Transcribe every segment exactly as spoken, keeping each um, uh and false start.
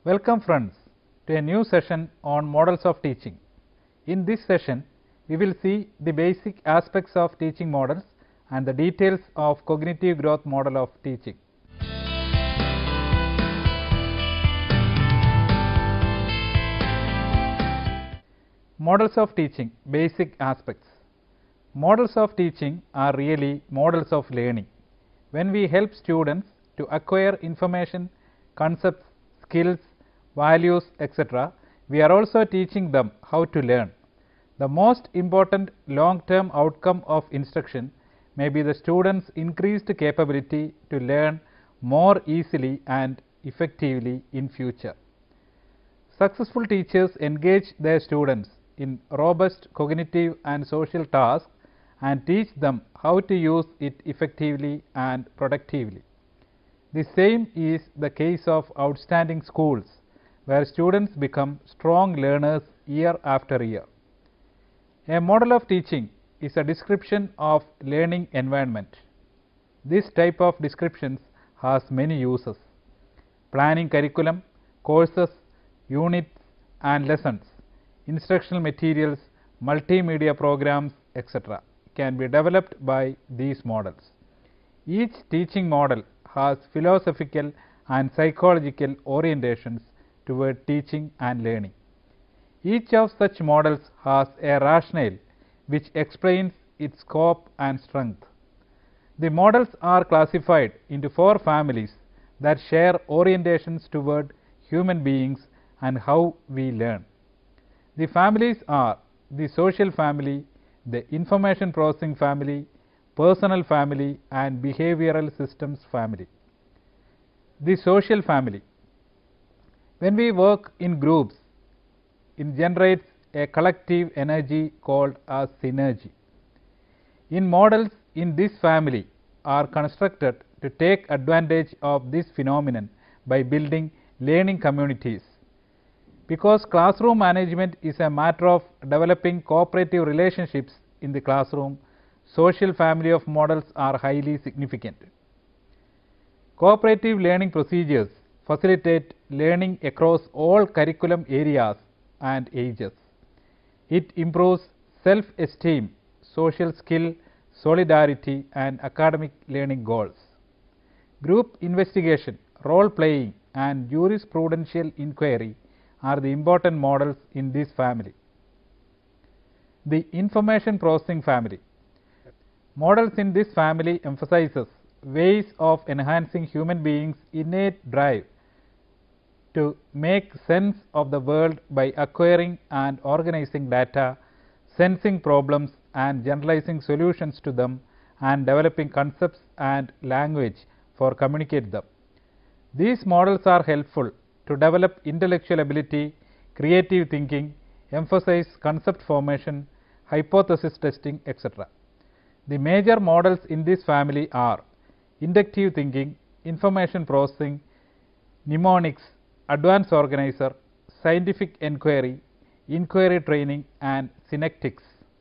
Welcome friends to a new session on models of teaching. In this session, we will see the basic aspects of teaching models and the details of cognitive growth model of teaching. Models of teaching, basic aspects. Models of teaching are really models of learning. When we help students to acquire information, concepts, skills, values, et cetera, we are also teaching them how to learn. The most important long-term outcome of instruction may be the students' increased capability to learn more easily and effectively in future. Successful teachers engage their students in robust cognitive and social tasks and teach them how to use it effectively and productively. The same is the case of outstanding schools, where students become strong learners year after year. A model of teaching is a description of learning environment. This type of descriptions has many uses. Planning curriculum, courses, units and lessons, instructional materials, multimedia programs, et cetera can be developed by these models. Each teaching model has philosophical and psychological orientations toward teaching and learning. Each of such models has a rationale which explains its scope and strength. The models are classified into four families that share orientations toward human beings and how we learn. The families are the social family, the information processing family, personal family and behavioral systems family. The social family. When we work in groups, it generates a collective energy called as synergy. In models in this family are constructed to take advantage of this phenomenon by building learning communities. Because classroom management is a matter of developing cooperative relationships in the classroom, social family of models are highly significant. Cooperative learning procedures facilitate learning across all curriculum areas and ages. It improves self-esteem, social skill, solidarity and academic learning goals. Group investigation, role-playing and jurisprudential inquiry are the important models in this family. The information processing family. Models in this family emphasizes ways of enhancing human beings' innate drive to make sense of the world by acquiring and organizing data, sensing problems and generalizing solutions to them and developing concepts and language for communicate them. These models are helpful to develop intellectual ability, creative thinking, emphasize concept formation, hypothesis testing, et cetera. The major models in this family are inductive thinking, information processing, mnemonics, advanced organizer, scientific inquiry, inquiry training and synectics.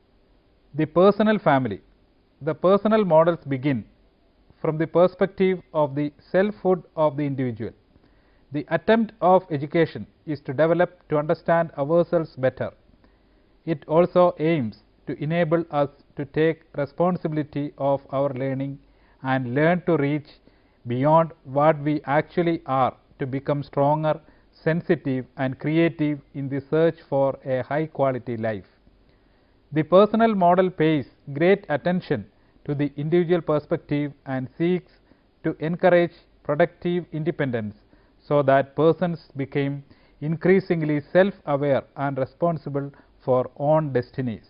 The personal family. The personal models begin from the perspective of the selfhood of the individual. The attempt of education is to develop to understand ourselves better. It also aims to enable us to take responsibility of our learning and learn to reach beyond what we actually are to become stronger, sensitive and creative in the search for a high quality life. The personal model pays great attention to the individual perspective and seeks to encourage productive independence so that persons become increasingly self-aware and responsible for own destinies.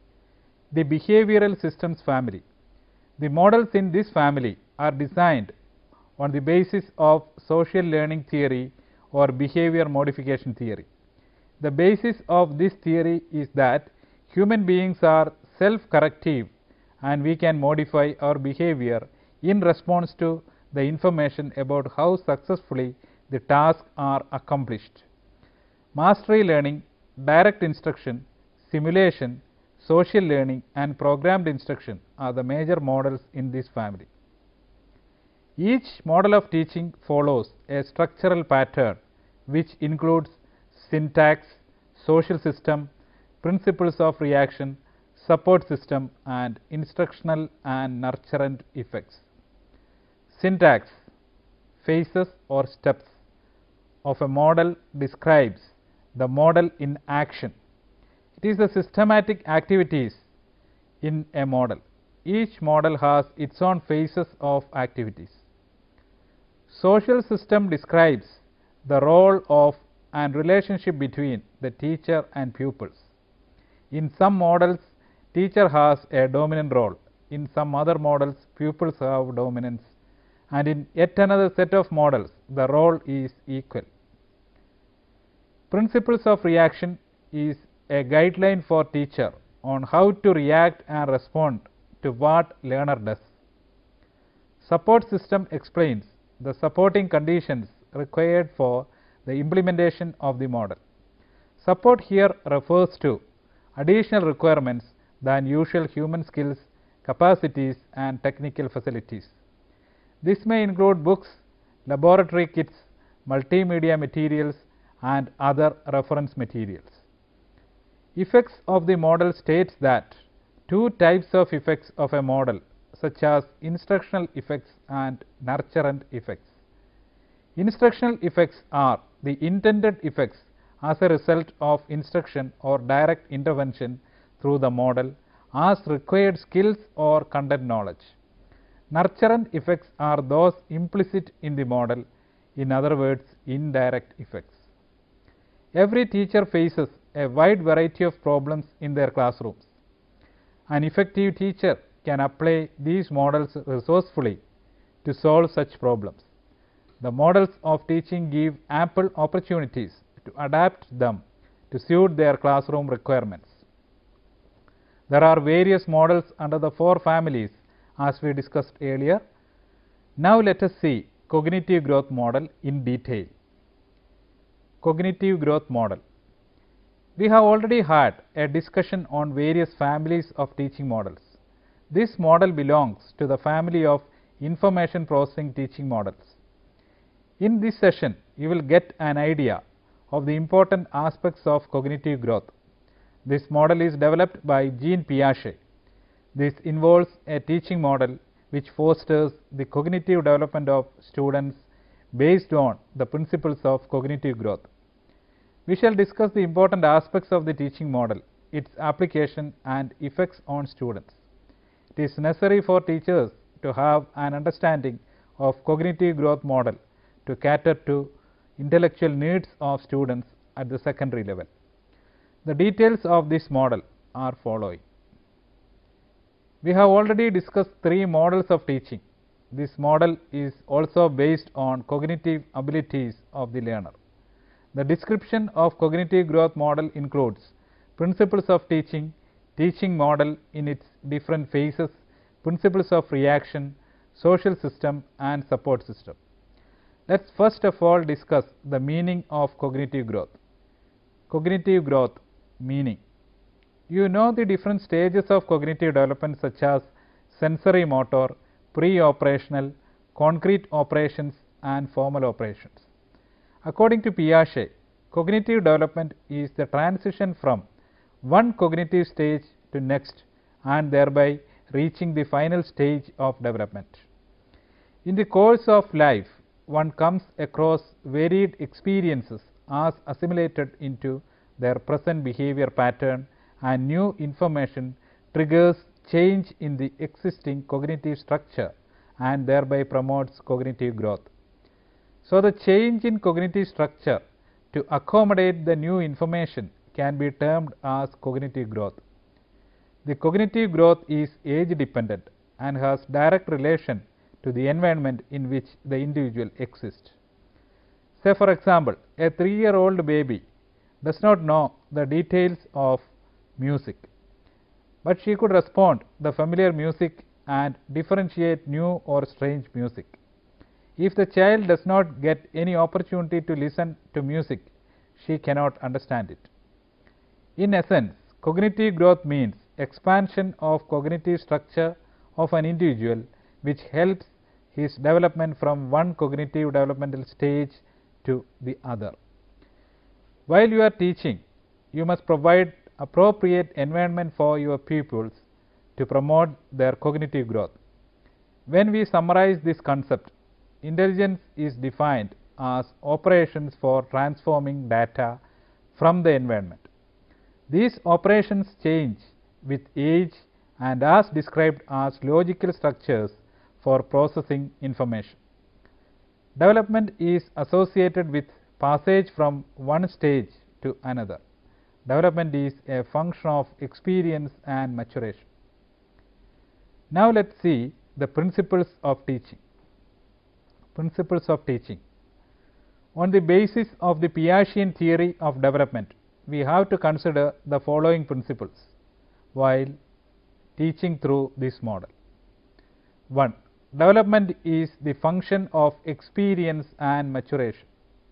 The behavioral systems family. The models in this family are designed on the basis of social learning theory or behavior modification theory. The basis of this theory is that human beings are self-corrective and we can modify our behavior in response to the information about how successfully the tasks are accomplished. Mastery learning, direct instruction, simulation, social learning and programmed instruction are the major models in this family. Each model of teaching follows a structural pattern which includes syntax, social system, principles of reaction, support system, and instructional and nurturant effects. Syntax, phases or steps of a model, describes the model in action. It is the systematic activities in a model. Each model has its own phases of activities. Social system describes the role of and relationship between the teacher and pupils. In some models, teacher has a dominant role. In some other models, pupils have dominance. And in yet another set of models, the role is equal. Principles of reaction is a guideline for teacher on how to react and respond to what learner does. Support system explains the supporting conditions required for the implementation of the model. Support here refers to additional requirements than usual human skills, capacities, and technical facilities. This may include books, laboratory kits, multimedia materials, and other reference materials. Effects of the model states that two types of effects of a model, such as instructional effects and nurturant effects. Instructional effects are the intended effects as a result of instruction or direct intervention through the model as required skills or content knowledge. Nurturant effects are those implicit in the model, in other words, indirect effects. Every teacher faces a wide variety of problems in their classrooms. An effective teacher can apply these models resourcefully to solve such problems. The models of teaching give ample opportunities to adapt them to suit their classroom requirements. There are various models under the four families as we discussed earlier. Now let us see cognitive growth model in detail. Cognitive growth model. We have already had a discussion on various families of teaching models. This model belongs to the family of information processing teaching models. In this session, you will get an idea of the important aspects of cognitive growth. This model is developed by Jean Piaget. This involves a teaching model which fosters the cognitive development of students based on the principles of cognitive growth. We shall discuss the important aspects of the teaching model, its application and effects on students. It is necessary for teachers to have an understanding of cognitive growth model to cater to intellectual needs of students at the secondary level. The details of this model are following. We have already discussed three models of teaching. This model is also based on cognitive abilities of the learner. The description of cognitive growth model includes principles of teaching, teaching model in its different phases, principles of reaction, social system, and support system. Let's first of all discuss the meaning of cognitive growth. Cognitive growth meaning. You know the different stages of cognitive development such as sensory motor, pre-operational, concrete operations, and formal operations. According to Piaget, cognitive development is the transition from one cognitive stage to next and thereby reaching the final stage of development. In the course of life, one comes across varied experiences as assimilated into their present behavior pattern, and new information triggers change in the existing cognitive structure and thereby promotes cognitive growth. So the change in cognitive structure to accommodate the new information can be termed as cognitive growth. The cognitive growth is age dependent and has direct relation to the environment in which the individual exists. Say for example, a three-year-old baby does not know the details of music, but she could respond the familiar music and differentiate new or strange music. If the child does not get any opportunity to listen to music, she cannot understand it. In essence, cognitive growth means expansion of cognitive structure of an individual which helps his development from one cognitive developmental stage to the other. While you are teaching, you must provide appropriate environment for your pupils to promote their cognitive growth. When we summarize this concept, intelligence is defined as operations for transforming data from the environment. These operations change with age and are described as logical structures for processing information. Development is associated with passage from one stage to another. Development is a function of experience and maturation. Now let us see the principles of teaching. Principles of teaching. On the basis of the Piagetian theory of development, we have to consider the following principles while teaching through this model. one. Development is the function of experience and maturation.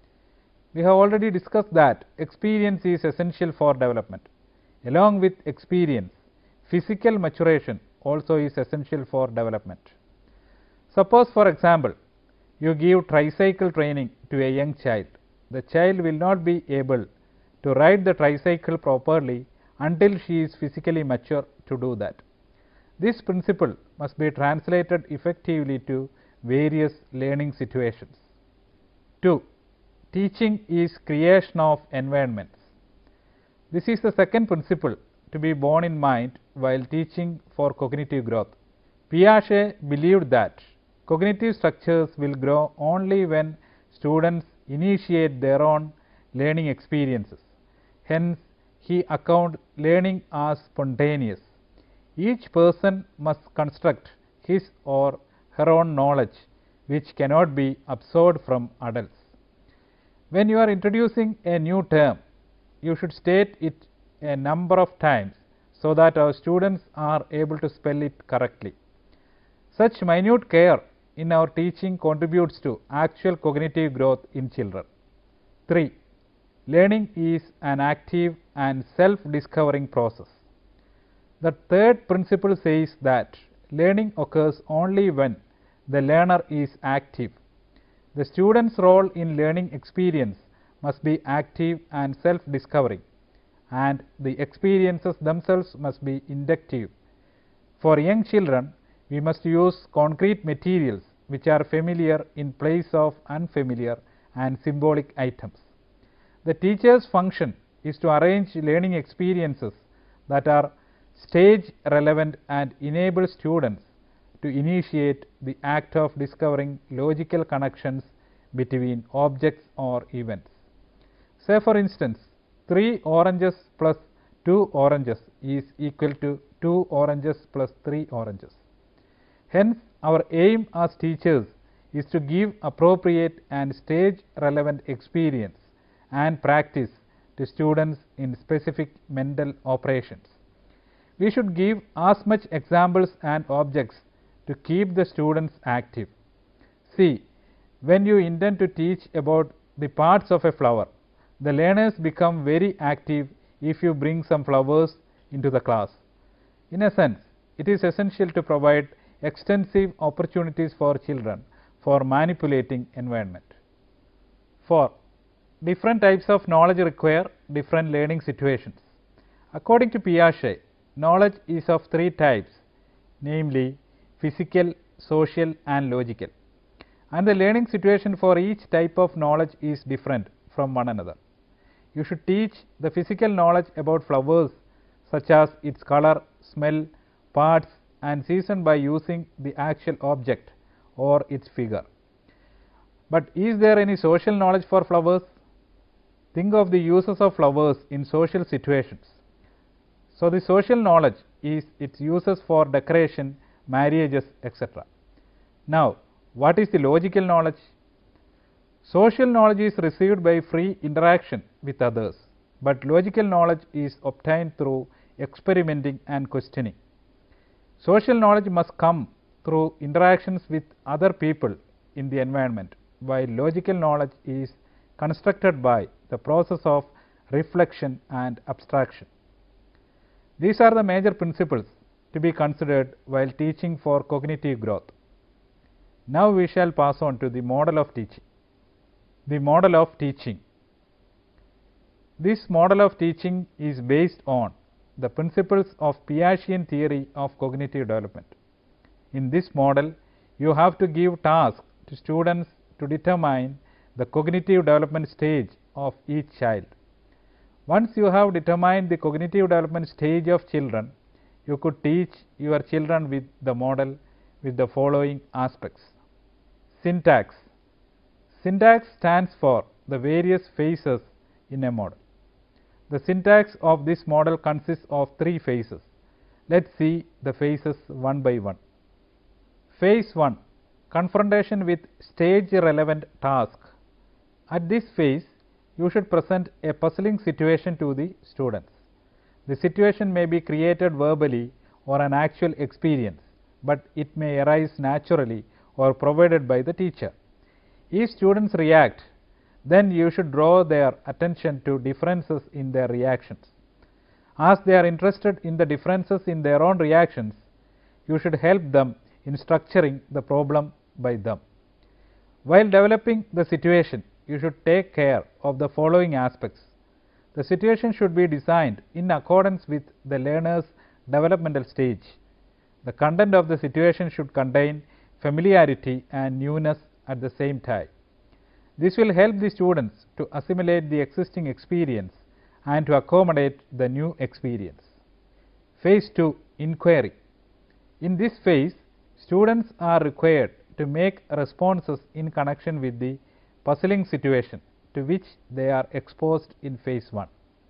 We have already discussed that experience is essential for development. Along with experience, physical maturation also is essential for development. Suppose, for example, you give tricycle training to a young child. The child will not be able to ride the tricycle properly until she is physically mature to do that. This principle must be translated effectively to various learning situations. two. Teaching is creation of environments. This is the second principle to be borne in mind while teaching for cognitive growth. Piaget believed that cognitive structures will grow only when students initiate their own learning experiences. Hence, he accounted learning as spontaneous. Each person must construct his or her own knowledge, which cannot be absorbed from adults. When you are introducing a new term, you should state it a number of times so that our students are able to spell it correctly. Such minute care in our teaching contributes to actual cognitive growth in children. three. Learning is an active and self-discovering process. The third principle says that learning occurs only when the learner is active. The student's role in learning experience must be active and self-discovering, and the experiences themselves must be inductive. For young children, we must use concrete materials which are familiar in place of unfamiliar and symbolic items. The teacher's function is to arrange learning experiences that are stage relevant and enable students to initiate the act of discovering logical connections between objects or events. Say, for instance, three oranges plus two oranges is equal to two oranges plus three oranges. Hence, our aim as teachers is to give appropriate and stage relevant experience and practice to students in specific mental operations. We should give as much examples and objects to keep the students active. See, when you intend to teach about the parts of a flower, the learners become very active if you bring some flowers into the class. In a sense, it is essential to provide extensive opportunities for children for manipulating environment. four. Different types of knowledge require different learning situations. According to Piaget, knowledge is of three types, namely physical, social and logical, and the learning situation for each type of knowledge is different from one another. You should teach the physical knowledge about flowers such as its color, smell, parts and season by using the actual object or its figure. But is there any social knowledge for flowers? Think of the uses of flowers in social situations. So, the social knowledge is its uses for decoration, marriages, et cetera. Now, what is the logical knowledge? Social knowledge is received by free interaction with others, but logical knowledge is obtained through experimenting and questioning. Social knowledge must come through interactions with other people in the environment, while logical knowledge is constructed by the process of reflection and abstraction. These are the major principles to be considered while teaching for cognitive growth. Now we shall pass on to the model of teaching. The model of teaching. This model of teaching is based on the principles of Piagetian theory of cognitive development. In this model, you have to give tasks to students to determine the cognitive development stage of each child. Once you have determined the cognitive development stage of children, you could teach your children with the model with the following aspects. Syntax. Syntax stands for the various phases in a model. The syntax of this model consists of three phases. Let's see the phases one by one. Phase one, confrontation with stage relevant task. At this phase, you should present a puzzling situation to the students. The situation may be created verbally or an actual experience, but it may arise naturally or provided by the teacher. If students react, then you should draw their attention to differences in their reactions. As they are interested in the differences in their own reactions, you should help them in structuring the problem by them. While developing the situation, you should take care of the following aspects. The situation should be designed in accordance with the learner's developmental stage. The content of the situation should contain familiarity and newness at the same time. This will help the students to assimilate the existing experience and to accommodate the new experience. Phase two, inquiry. In this phase, students are required to make responses in connection with the puzzling situation to which they are exposed in phase one.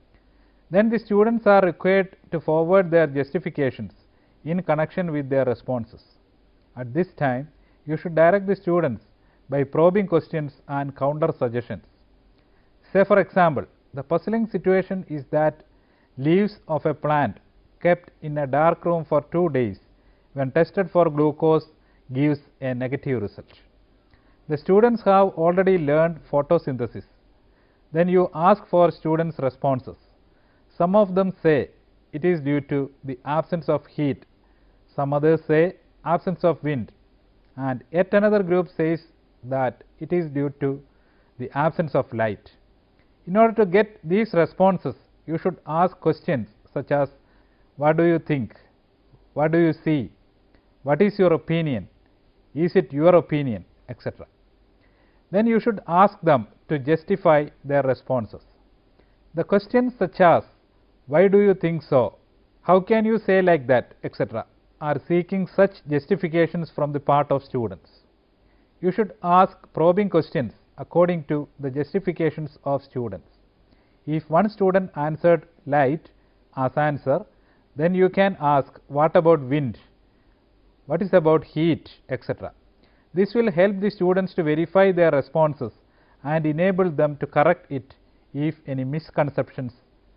Then the students are required to forward their justifications in connection with their responses. At this time, you should direct the students by probing questions and counter suggestions. Say for example, the puzzling situation is that leaves of a plant kept in a dark room for two days when tested for glucose gives a negative result. The students have already learned photosynthesis. Then you ask for students' responses. Some of them say it is due to the absence of heat. Some others say absence of wind. And yet another group says that it is due to the absence of light. In order to get these responses, you should ask questions such as, what do you think? What do you see? What is your opinion? Is it your opinion? et cetera. Then you should ask them to justify their responses. The questions such as, why do you think so? How can you say like that? et cetera are seeking such justifications from the part of students. You should ask probing questions according to the justifications of students. If one student answered light as answer, then you can ask, what about wind? What is about heat? et cetera. This will help the students to verify their responses and enable them to correct it if any misconceptions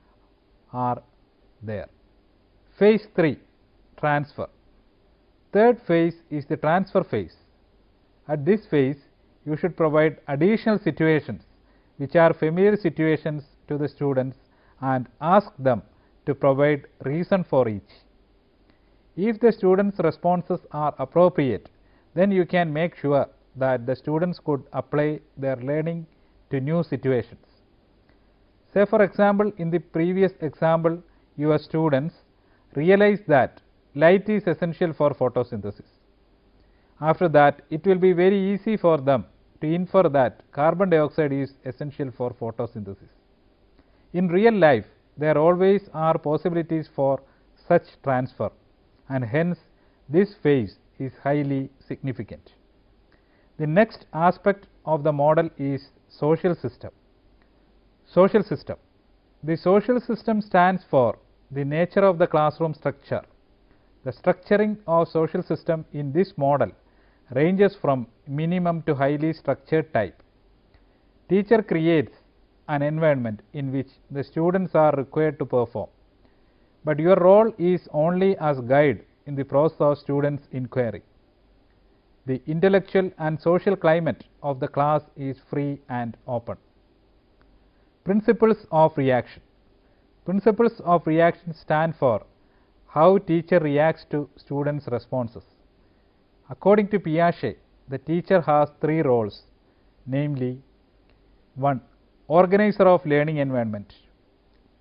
are there. Phase three, transfer. Third phase is the transfer phase. At this phase, you should provide additional situations which are familiar situations to the students and ask them to provide reason for each. If the students' responses are appropriate, then you can make sure that the students could apply their learning to new situations. Say for example, in the previous example, your students realize that light is essential for photosynthesis. After that, it will be very easy for them to infer that carbon dioxide is essential for photosynthesis. In real life, there always are possibilities for such transfer, and hence this phase is highly significant. The next aspect of the model is social system. Social system. The social system stands for the nature of the classroom structure. The structuring of social system in this model ranges from minimum to highly structured type. Teacher creates an environment in which the students are required to perform, but your role is only as guide in the process of students' inquiry. The intellectual and social climate of the class is free and open. Principles of reaction. Principles of reaction stand for how teacher reacts to students' responses. According to Piaget, the teacher has three roles, namely one. Organizer of learning environment,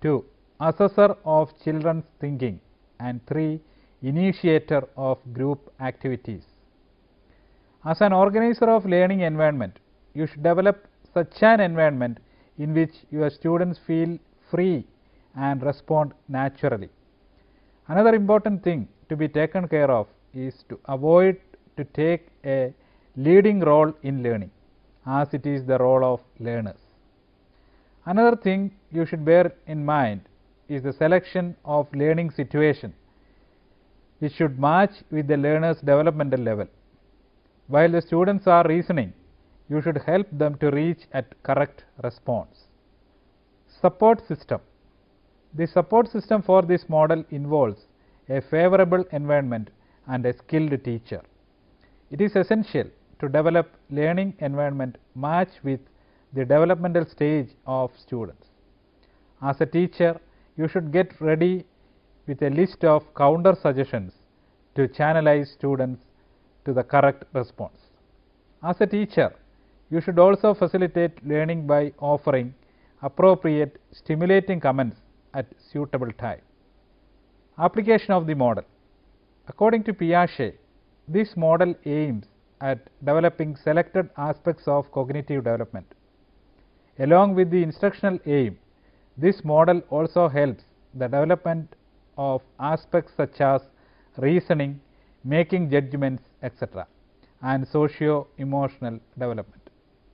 two. Assessor of children's thinking, and three. Initiator of group activities. As an organizer of learning environment, you should develop such an environment in which your students feel free and respond naturally. Another important thing to be taken care of is to avoid to take a leading role in learning, as it is the role of learners. Another thing you should bear in mind is the selection of learning situation, which should match with the learner's developmental level. While the students are reasoning, you should help them to reach at correct response. Support system. The support system for this model involves a favorable environment and a skilled teacher. It is essential to develop learning environment match with the developmental stage of students. As a teacher, you should get ready with a list of counter suggestions to channelize students to the correct response. As a teacher, you should also facilitate learning by offering appropriate stimulating comments at suitable time. Application of the model. According to Piaget, this model aims at developing selected aspects of cognitive development. Along with the instructional aim, this model also helps the development of aspects such as reasoning, making judgments, et cetera, and socio-emotional development.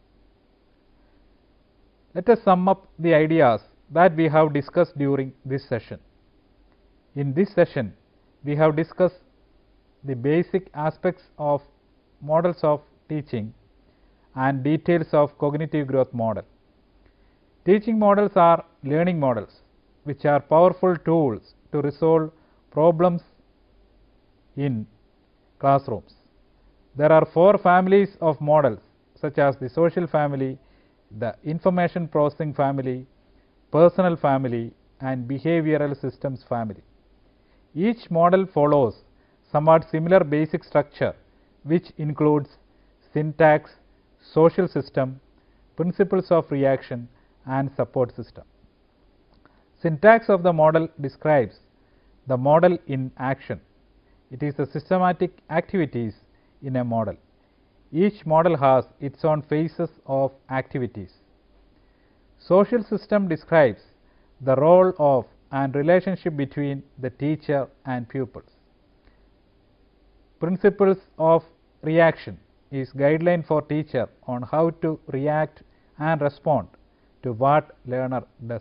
Let us sum up the ideas that we have discussed during this session. In this session, we have discussed the basic aspects of models of teaching and details of cognitive growth model. Teaching models are learning models, which are powerful tools to resolve problems in classrooms. There are four families of models, such as the social family, the information processing family, personal family, and behavioral systems family. Each model follows somewhat similar basic structure, which includes syntax, social system, principles of reaction, and support system. Syntax of the model describes the model in action. It is the systematic activities in a model. Each model has its own phases of activities. Social system describes the role of and relationship between the teacher and pupils. Principles of reaction is guideline for teacher on how to react and respond to what learner does.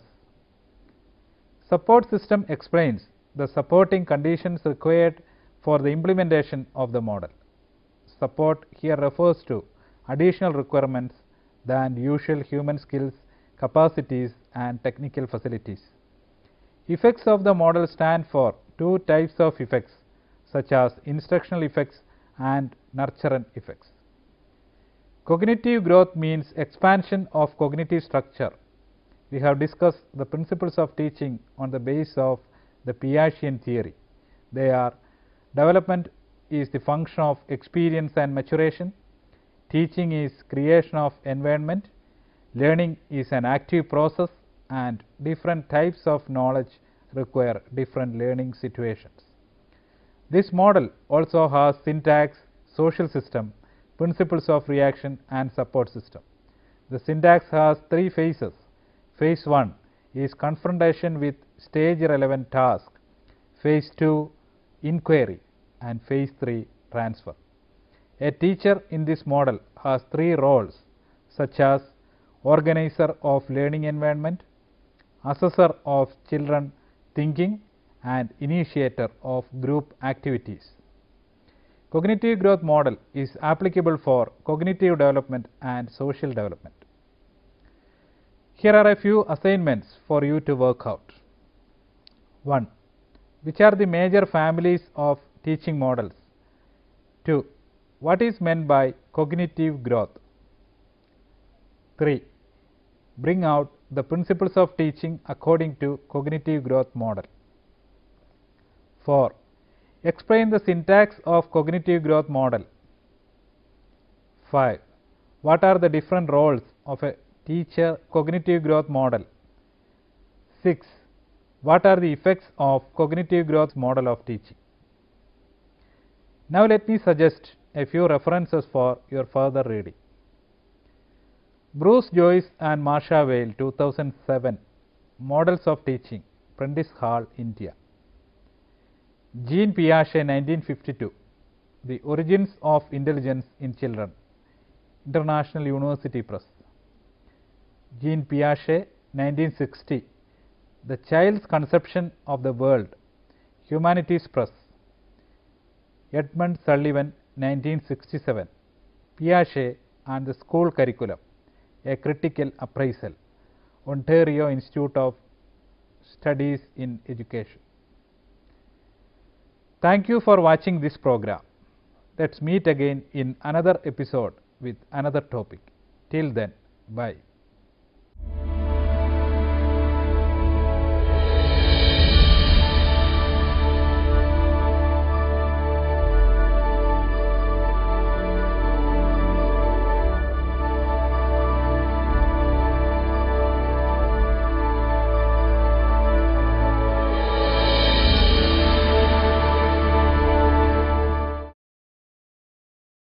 Support system explains the supporting conditions required for the implementation of the model. Support here refers to additional requirements than usual human skills, capacities, and technical facilities. Effects of the model stand for two types of effects, such as instructional effects and nurturant effects. Cognitive growth means expansion of cognitive structure. We have discussed the principles of teaching on the basis of the Piagetian theory. They are: development is the function of experience and maturation, teaching is creation of environment, learning is an active process, and different types of knowledge require different learning situations. This model also has syntax, social system, principles of reaction, and support system. The syntax has three phases. Phase one is confrontation with stage relevant task, phase two inquiry, and phase three transfer. A teacher in this model has three roles, such as organizer of learning environment, assessor of children thinking, and initiator of group activities. Cognitive growth model is applicable for cognitive development and social development. Here are a few assignments for you to work out. one. Which are the major families of teaching models? two. What is meant by cognitive growth? three. Bring out the principles of teaching according to cognitive growth model. four. Explain the syntax of cognitive growth model. five. What are the different roles of a teacher cognitive growth model? six. What are the effects of cognitive growth model of teaching? Now let me suggest a few references for your further reading. Bruce Joyce and Marsha Weil, two thousand seven, Models of Teaching, Prentice Hall, India. Jean Piaget, nineteen fifty-two, The Origins of Intelligence in Children, International University Press. Jean Piaget, nineteen sixty, The Child's Conception of the World, Humanities Press. Edmund Sullivan, nineteen sixty-seven, Piaget and the School Curriculum, A Critical Appraisal, Ontario Institute of Studies in Education. Thank you for watching this program. Let's meet again in another episode with another topic. Till then, bye.